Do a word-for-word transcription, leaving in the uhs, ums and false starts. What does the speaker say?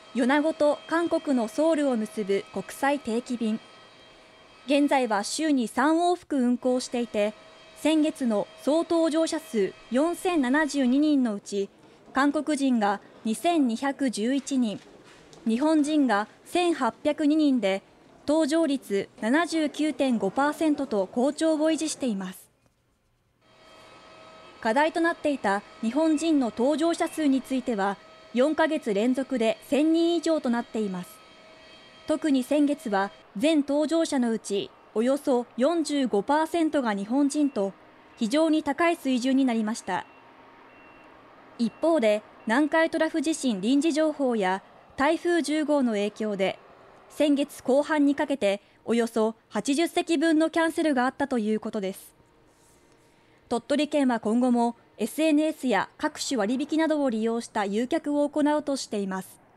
米子と韓国のソウルを結ぶ国際定期便。現在は週にさん往復運航していて、先月の総搭乗者数よんせんななじゅうににんのうち、韓国人がにせんにひゃくじゅういちにん、日本人がせんはっぴゃくににんで、搭乗率 ななじゅうきゅうてんごパーセント と好調を維持しています。課題となっていた日本人の搭乗者数については、よんかげつ連続でせんにん以上となっています。特に先月は全搭乗者のうちおよそ よんじゅうごパーセント が日本人と非常に高い水準になりました。一方で南海トラフ地震臨時情報や台風じゅう号の影響で先月後半にかけておよそはちじゅっせきぶんのキャンセルがあったということです。鳥取県は今後も エスエヌエス や各種割引などを利用した誘客を行うとしています。